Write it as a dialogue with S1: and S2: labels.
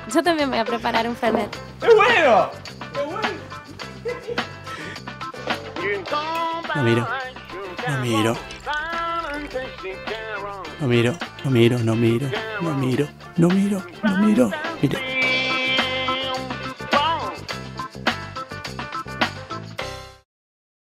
S1: Yo también voy a preparar un Fernet.
S2: ¡Es bueno! ¡Es bueno!
S3: No miro. No miro. No miro. No miro. No miro. No miro. No miro. No miro. Mire.